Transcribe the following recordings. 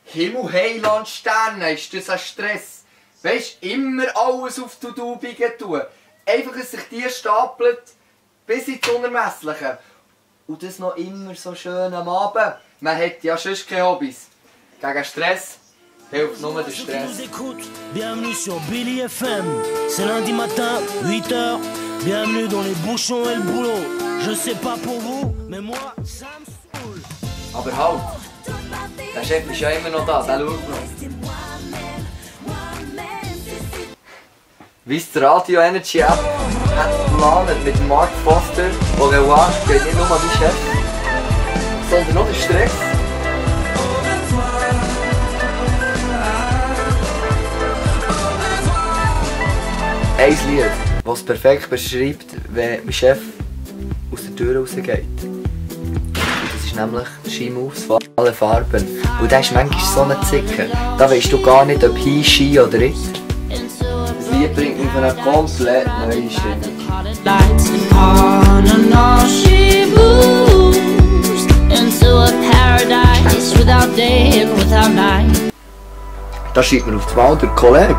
Himmel, Heiland, Sterne, ist das ein Stress? Weisst, immer alles auf die To-Do-Biegen tun. Einfach, dass sich die stapelt, bis ins Unermessliche. Und das noch immer so schön am Abend. Man hat ja sonst keine Hobbys. Gegen Stress hilft nur der Stress. Bienvenue sur Billy FM. C'est lundi matin, 8h. Bienvenue dans les bouchons et le boulot. Je sais pas pour vous, mais moi, ça me saoule. Aber halt, der Chef ist ja immer noch da, der schaut noch. Wie es die Radio Energy App hat geplant mit Mark Foster, wo Revanche geht nicht nur mein Chef, sondern noch der Stress. Ein Lied, das es perfekt beschreibt, wenn mein Chef aus der Tür rausgeht. Das ist nämlich Skimaus von allen Farben. Und der ist manchmal so ein Zicker. Da weisst du gar nicht, ob Hi, Ski oder It. Das Lied bringt mich auf eine komplett neue Stimmung. Da schreibt mir auf die Wahl der Kollege.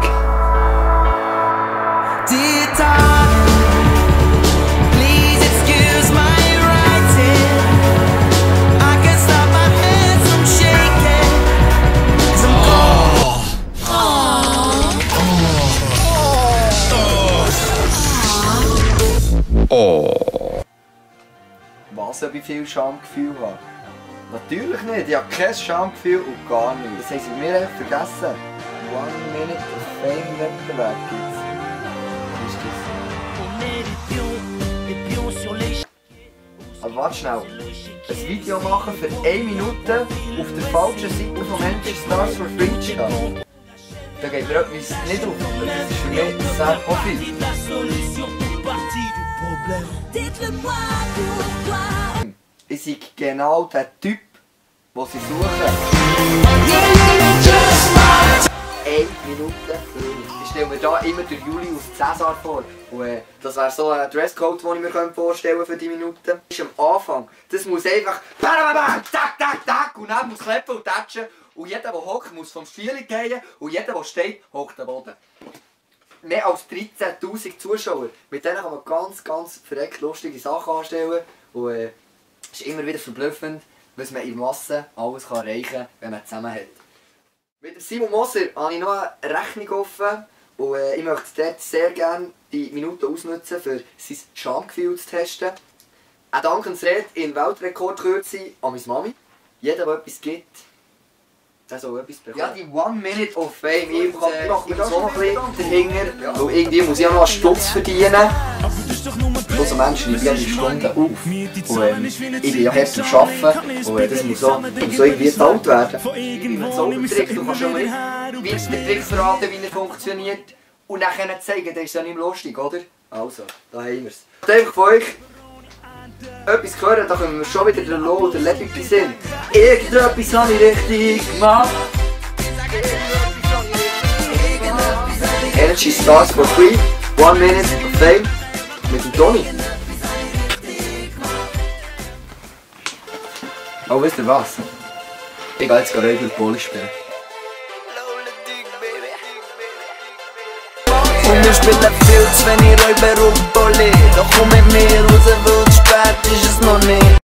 Was, ob ich viel Schamgefühl habe? Natürlich nicht, ich habe kein Schamgefühl und gar nichts. Das haben sie mir echt vergessen. 1 Minute of Fame Wettbewerb gibt's. Was ist das? Also warte schnell. Ein Video machen für 1 Minute auf der falschen Seite von Manchester Stars for Free zu gehen. Da geht mir etwas nicht auf, aber das ist für mich sehr Hobby. Ich bin genau der Typ, den sie suchen. 1 Minute Führung. Ich stelle mir da immer den Julius Caesar vor. Und, das wäre so ein Dresscode, den ich mir vorstellen für die Minuten. Das ist am Anfang. Das muss einfach tak, tak, tak. Und dann muss klappen und tatschen. Und jeder, der hockt, muss vom Stiel gehen. Und jeder, der steht, hockt am Boden. Mehr als 13'000 Zuschauer. Mit denen kann man ganz verreckt lustige Sachen anstellen. Und es ist immer wieder verblüffend, was man in Masse alles erreichen kann, wenn man zusammen hat. Mit Simon Moser habe ich noch eine Rechnung offen. Und ich möchte dort sehr gerne die Minuten ausnutzen, für sein Schamgefühl zu testen. Eine Dankensrede in Weltrekordkürze an meine Mami. Jeder, der etwas gibt, der soll etwas bekommen. Ja, die 1 Minute of Fame, ich mache so ein bisschen dahinter, weil irgendwie muss ich auch noch einen Stutz verdienen. So Menschen schreiben jede Stunde auf. Und ich bin ja hart am Arbeiten und das muss so irgendwie alt werden. Wie mit Zaubertrick, du kannst schon mal nicht den Trick verraten, wie er funktioniert. Und nachher zeigen, das ist ja nicht mehr lustig, oder? Also, da haben wir es. Einfach von euch etwas hören, da können wir schon wieder den Low oder Leppig sind. Irgendetwas habe ich richtig gemacht. Energy Stars for Free, 1 Minute of Fame mit dem Toni. Oh, wisst ihr was? Ich gehe jetzt gerade Poli spielen. Und wir spielen viel zu wenig Räuber und Bulli. Doch komm mit mir raus, weil spät ist es noch nicht.